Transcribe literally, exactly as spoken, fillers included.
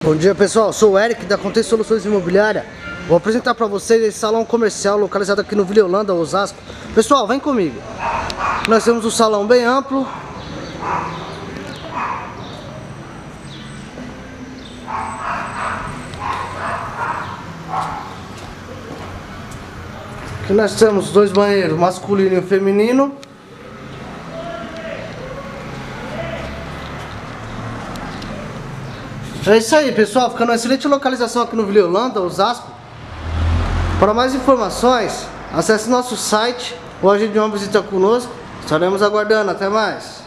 Bom dia, pessoal, sou o Eric da Contexto Soluções Imobiliária. Vou apresentar para vocês esse salão comercial localizado aqui no Vila Holanda, Osasco. Pessoal, vem comigo. Nós temos um salão bem amplo. Aqui nós temos dois banheiros, masculino e feminino. É isso aí, pessoal, fica numa excelente localização aqui no Vila Holanda, Osasco. Para mais informações, acesse nosso site ou agende uma visita conosco. Estaremos aguardando. Até mais.